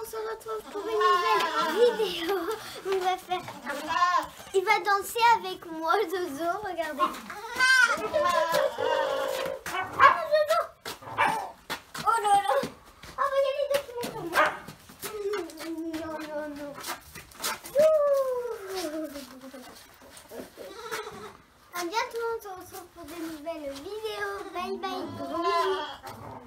se retrouve pour une nouvelle vidéo. On va faire... Il va danser avec moi, Zozo. Regardez. Ah, Zozo. Oh là là. Ah, il y a les deux qui montent sur moi. Non, non, non. À bientôt, on se retrouve pour de nouvelles vidéos. Bye bye. Gros bisous.